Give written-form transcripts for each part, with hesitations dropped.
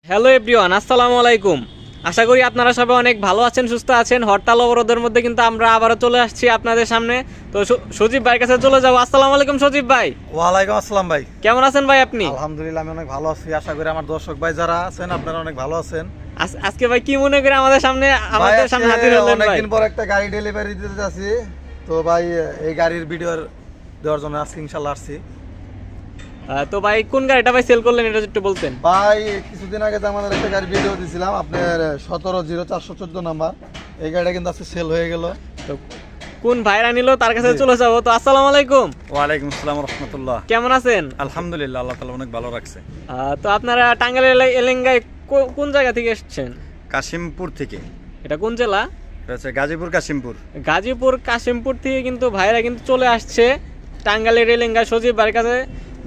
Hello everyone, আসসালামু আলাইকুম। আশা করি আপনারা সবাই অনেক ভালো আছেন, সুস্থ আছেন। হরতাল অবরোধের মধ্যে কিন্তু আমরা আবারও চলে আসছি আপনাদের সামনে। তো সজীব ভাইয়ের কাছে চলে যাবো। আসসালামু আলাইকুম সজীব ভাই। ওয়ালাইকুম আসসালাম ভাই। কেমন আছেন ভাই আপনি? আলহামদুলিল্লাহ আমি অনেক ভালো আছি। আশা করি আমার দর্শক ভাই যারা আছেন আপনারা অনেক ভালো আছেন। আজকে ভাই কি মনে করে আমাদের সামনে হাজির হলেন ভাই? অনেকদিন পর একটা গাড়ি ডেলিভারি দিতে যাচ্ছি, তো ভাই এই গাড়ির ভিডিও দেওয়ার জন্য আজকে ইনশাআল্লাহ আসছি। তো ভাই কোন গাড়িটা ভাই সেল করলেন এটা একটু বলতেন? ভাই কিছুদিন আগে তো আমাদের একটা গাড়ি ভিডিও দিয়েছিলাম আপনার 170414 নাম্বার, এই গাড়িটা কিন্তু আজকে সেল হয়ে গেল। তো কোন ভাইরা নিল তার কাছে চলে যাবো। তো আসসালামু আলাইকুম। ওয়ালাইকুম আসসালাম রাহমাতুল্লাহ। কেমন আছেন? আলহামদুলিল্লাহ, আল্লাহ তাআলা অনেক ভালো রাখছে। তো আপনারা টাঙ্গাইল এলেঙ্গায় কোন জায়গা থেকে এসেছেন? কাশিমপুর থেকে। এটা কোন জেলা? এটা হচ্ছে গাজীপুর কাশিমপুর। গাজীপুর কাশিমপুর থেকে কিন্তু ভাইরা কিন্তু চলে আসছে টাঙ্গাইলের এলেঙ্গা সজীব ভাইয়ের কাছে।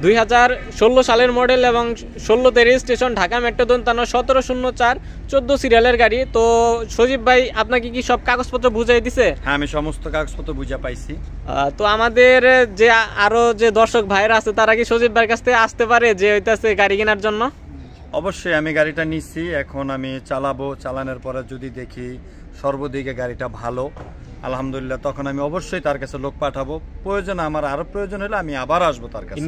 2016 সালের মডেল এবং 16তে রেজিস্ট্রেশন, ঢাকা মেট্রো 1704 14 সিরিয়ালের গাড়ি। তো সজীব ভাই আপনাকে কি সব কাগজপত্র বুঝাই দিছে? হ্যাঁ, আমি সমস্ত কাগজপত্র বুঝা পাইছি। তো আমাদের যে আরো যে দর্শক ভাইরা আছে তারা কি সজীব ভাইয়ের কাছ থেকে আসতে পারে যে হইতাছে গাড়ি কেনার জন্য? অবশ্যই আমি গাড়িটা নিচ্ছি, এখন আমি চালাবো। চালানোর পরে যদি দেখি সর্বদিকে গাড়িটা ভালো আলহামদুলিল্লাহ, তখন আমি অবশ্যই তার কাছে লোক পাঠাবো। প্রয়োজন আমার আরো প্রয়োজন হলে আমি আবার আসবো তার কাছে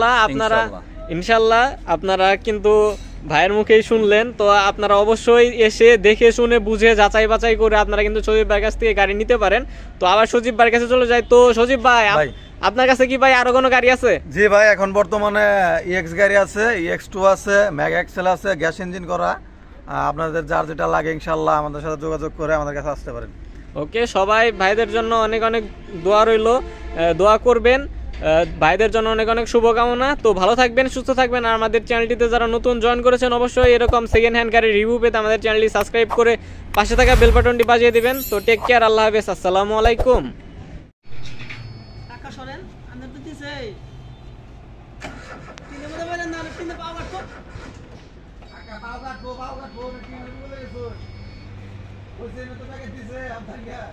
ইনশাল্লাহ। আপনারা কিন্তু ভাইয়ের মুখেই শুনলেন। তো আপনারা অবশ্যই এসে দেখে শুনে বুঝে যাচাই বাছাই করে আপনারা কিন্তু সজীব ভাইয়ের কাছ থেকে গাড়ি নিতে পারেন। তো আবার সজীব ভাইয়ের কাছে চলে যায়। তো সজীব ভাই আপনার কাছে কি ভাই আরো কোনো গাড়ি আছে? জি ভাই, এখন বর্তমানে Ex গাড়ি আছে, Ex2 আছে, ম্যাগ এক্সেল আছে, গ্যাস ইঞ্জিন করা। আপনাদের যার যেটা লাগে ইনশাআল্লাহ আমাদের সাথে যোগাযোগ করে আমাদের কাছে আসতে পারেন। ওকে, সবাই ভাইদের জন্য অনেক অনেক দোয়া রইল, দোয়া করবেন। ভাইদের জন্য অনেক অনেক শুভকামনা। তো ভালো থাকবেন, সুস্থ থাকবেন। আর আমাদের চ্যানেলটিতে যারা নতুন জয়েন করেছেন অবশ্যই এরকম সেকেন্ড হ্যান্ড গাড়ির রিভিউ পেতে আমাদের চ্যানেলটি সাবস্ক্রাইব করে পাশে থাকা বেল বাটনটি বাজিয়ে দিবেন। তো টেক কেয়ার, আল্লাহ হাফেজ, আসসালামু আলাইকুম।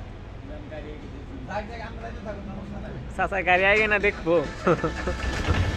চাচা গাড়ি আগে না দেখবো।